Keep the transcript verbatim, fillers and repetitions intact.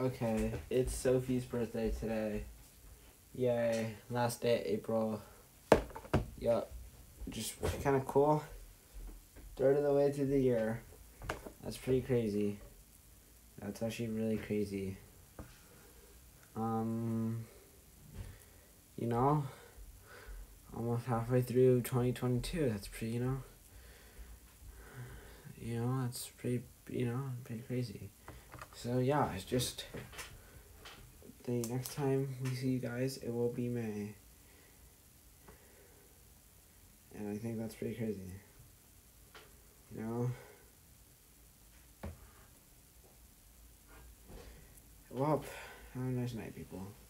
Okay, it's Sophie's birthday today. Yay, last day of April. Yup, just kind of cool. Third of the way through the year. That's pretty crazy. That's actually really crazy. Um, you know, almost halfway through twenty twenty-two. That's pretty, you know, you know, that's pretty, you know, pretty crazy. So yeah, it's just the next time we see you guys, it will be May. And I think that's pretty crazy. You know? Well, have a nice night, people.